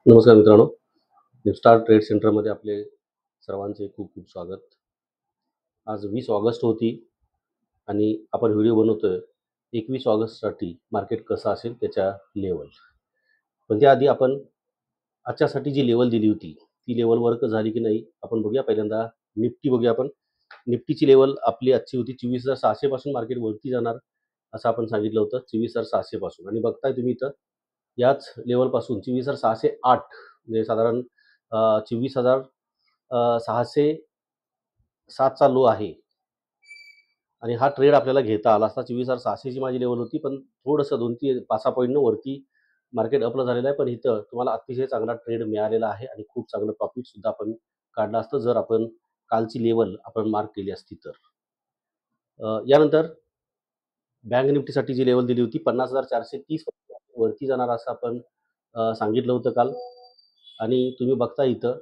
नमस्कार मित्रांनो, निफ्स्टार ट्रेड सेंटरमध्ये आपले सर्वांचे खूप खूप स्वागत. आज 20 ऑगस्ट होती आणि आपण व्हिडिओ बनवतोय 21 ऑगस्टसाठी मार्केट कसं असेल त्याच्या लेवल. पण त्याआधी आपण आजच्यासाठी जी लेवल दिली होती, ती लेवल वर्क झाली की नाही आपण बघूया. पहिल्यांदा निफ्टी बघूया आपण. निफ्टीची लेवल आपली आजची होती 24,600 पासून मार्केट वरती जाणार असं आपण सांगितलं होतं, 24,600 पासून. आणि बघताय तुम्ही इथं याच लेवलपासून 24,608 म्हणजे साधारण 24,607 चा लो आहे. आणि हा ट्रेड आपल्याला घेता आला असता. 24,600 ची माझी लेवल होती, पण थोडंसं 2-3 5-6 पॉईंटनं वरती मार्केट अपला झालेलं आहे. पण इथं तुम्हाला अतिशय चांगला ट्रेड मिळालेला आहे आणि खूप चांगलं प्रॉफिट सुद्धा आपण काढलं असतं जर आपण कालची लेवल आपण मार्क केली असती तर. यानंतर बँक निफ्टीसाठी जी लेवल दिली होती 50,430 वरती जाणार असं आपण सांगितलं होतं काल. आणि तुम्ही बघता इथं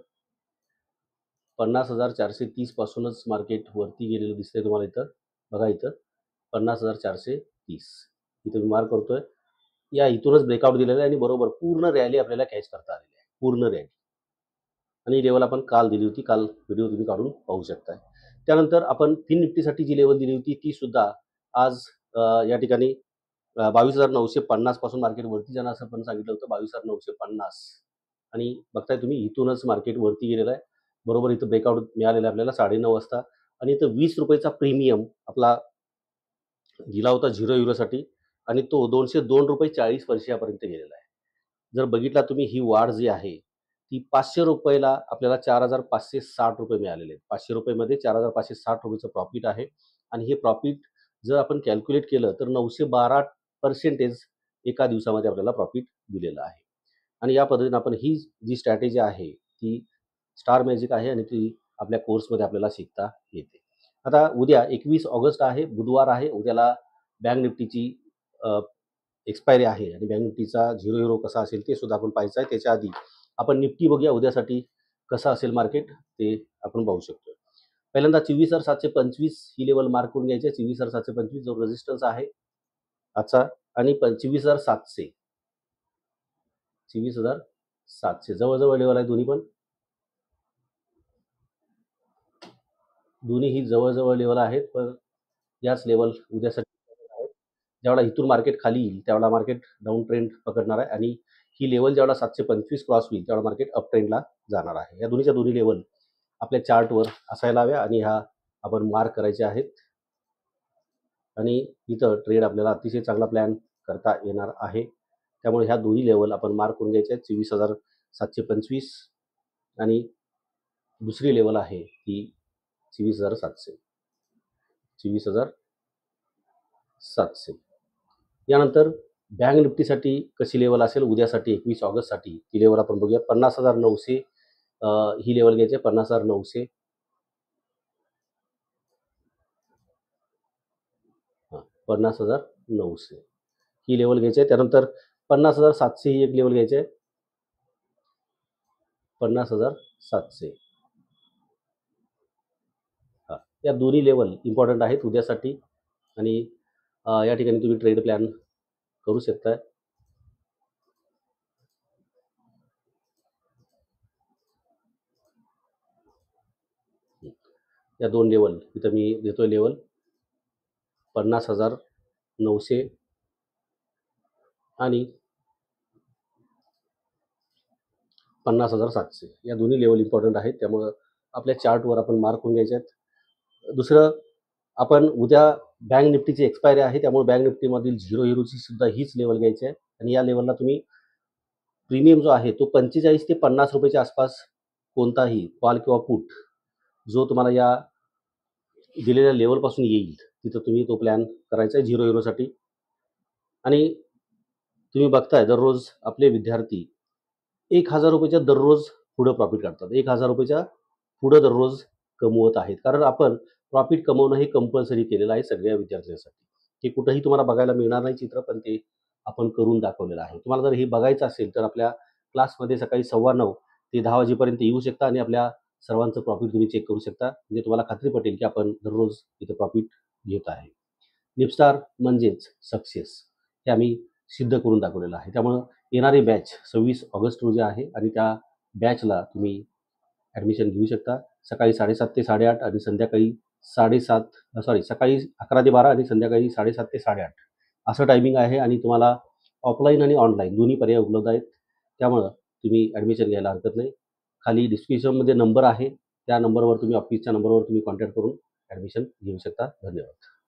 50,430 पासूनच मार्केट वरती गेलेलं दिसतंय तुम्हाला. इथं बघा, इथं 50,430 इथं मी मार्क करतोय. या इथूनच ब्रेकआउट दिलेला आहे आणि बरोबर पूर्ण रॅली आपल्याला कॅच करता आलेली आहे, पूर्ण रॅली. आणि लेवल आपण काल दिली होती, काल व्हिडिओ तुम्ही काढून पाहू शकताय. त्यानंतर आपण फिन निफ्टीसाठी जी लेवल दिली होती ती सुद्धा आज या ठिकाणी 22,950 पासून मार्केट वरती जाणार असं आपण सांगितलं होतं, 22,950. आणि बघताय तुम्ही इथूनच मार्केट वरती गेलेलं आहे. बरोबर इथं ब्रेकआउट मिळालेला आहे आपल्याला 9:30 वाजता. आणि इथं ₹20 प्रीमियम आपला दिला होता 0 युरोसाठी आणि तो ₹202.40 गेलेला आहे. जर बघितला तुम्ही ही वाढ जी आहे ती ₹500 आपल्याला ₹4,560 मिळालेले आहेत. ₹500 मध्ये ₹4,560 प्रॉफिट आहे. आणि हे प्रॉफिट जर आपण कॅल्क्युलेट केलं तर 912% एका दिवसामध्ये आपल्याला प्रॉफिट दिलेलं आहे. आणि या पद्धतीने आपण ही जी स्ट्रॅटेजी आहे ती स्टार मॅजिक आहे आणि ती आपल्या कोर्समध्ये आपल्याला शिकता येते. आता उद्या 21 ऑगस्ट आहे, बुधवार आहे. उद्याला बँक निफ्टीची एक्सपायरी आहे आणि बँक निफ्टीचा 0 युरो कसा असेल ते सुद्धा आपण पाहायचं आहे. त्याच्या आधी आपण निफ्टी बघूया उद्यासाठी कसं असेल मार्केट ते आपण पाहू शकतो. पहिल्यांदा 24,725 ही लेवल मार्क करून घ्यायची आहे. 24,725 जो रेजिस्टन्स आहे आजचा आणि 24,700 24,700 जवळ लेवल आहे दोन्ही पण. दोन्ही ही जवळ लेवल आहेत, पण याच लेवल उद्यासाठी आहेत. जेवढा इथून मार्केट खाली येईल तेवढा मार्केट डाऊन ट्रेंड पकडणार आहे आणि ही लेवल जेवढा 725 क्रॉस होईल तेवढा मार्केट अप ट्रेंडला जाणार आहे. या दोन्हीच्या दोन्ही लेवल आपल्या चार्टवर असायला हव्या आणि ह्या आपण मार्क करायचे आहेत. आणि इथं ट्रेड आपल्याला अतिशय चांगला प्लॅन करता येणार आहे. त्यामुळे ह्या दोन्ही लेवल आपण मार्क करून घ्यायच्या आहेत. 24,725 आणि दुसरी लेवल आहे ती 24,700 24,700. यानंतर बँक निफ्टीसाठी कशी लेवल असेल उद्यासाठी 21 ऑगस्टसाठी ती लेवल आपण बघूया. 50,900 ही लेवल घ्यायची आहे. 50,900 50,900 ही लेवल घ्यायची आहे. त्यानंतर 50,700 ही एक लेवल घ्यायची आहे. 50,700 या दोन्ही लेवल इम्पॉर्टंट आहेत उद्यासाठी. आणि या ठिकाणी तुम्ही ट्रेड प्लॅन करू शकताय. या दोन लेवल इथं मी देतोय लेवल 50,900 आणि 50,700 या दोन्ही लेवल इम्पॉर्टंट आहेत. त्यामुळं आपल्या चार्टवर आपण मार्क करून घ्यायचे आहेत. दुसरं, आपण उद्या बँक निफ्टीची एक्सपायरी आहे, त्यामुळे बँक निफ्टीमधील 0 युरोची सुद्धा हीच लेवल घ्यायची आहे. आणि या लेवलला तुम्ही प्रीमियम जो आहे तो 45 ते ₹50 आसपास कोणताही कॉल किंवा पुट जो तुम्हाला या दिलेल्या लेवलपासून येईल तिथं तुम्ही तो प्लॅन करायचा आहे 0 युरोसाठी. आणि तुम्ही बघताय दररोज आपले विद्यार्थी ₹1,000 दररोज पुढं प्रॉफिट काढतात. ₹1,000 पुढं दररोज कमवत आहेत. कारण आपण प्रॉफिट कमवणं हे कंपल्सरी केलेलं आहे सगळ्या विद्यार्थ्यांसाठी. ते कुठंही तुम्हाला बघायला मिळणार नाही चित्र, पण ते आपण करून दाखवलेलं आहे. तुम्हाला जर हे बघायचं असेल तर आपल्या क्लासमध्ये सकाळी 9:15 ते 10 वाजेपर्यंत येऊ शकता आणि आपल्या सर्वांचं प्रॉफिट तुम्ही चेक करू शकता. म्हणजे तुम्हाला खात्री पटेल की आपण दररोज इथं प्रॉफिट घेत आहे. निफ्स्टार म्हणजेच सक्सेस हे आम्ही सिद्ध करून दाखवलेलं आहे. त्यामुळं येणारी बॅच 26 ऑगस्ट रोजी आहे आणि त्या बॅचला तुम्ही ॲडमिशन घेऊ शकता. सकाळी 7:30 ते 8:30 आणि संध्याकाळी 7:30 सकाळी 11 ते 12 आणि संध्याकाळी 7:30 ते 8:30 असं टायमिंग आहे आणि तुम्हाला ऑफलाईन आणि ऑनलाईन दोन्ही पर्याय उपलब्ध आहेत. त्यामुळं तुम्ही ॲडमिशन घ्यायला हरकत नाही. खाली डिस्क्रिप्शनमध्ये नंबर आहे. त्या नंबरवर तुम्ही ऑफिसच्या नंबरवर तुम्ही कॉन्टॅक्ट करून ॲडमिशन घेऊ शकता. धन्यवाद.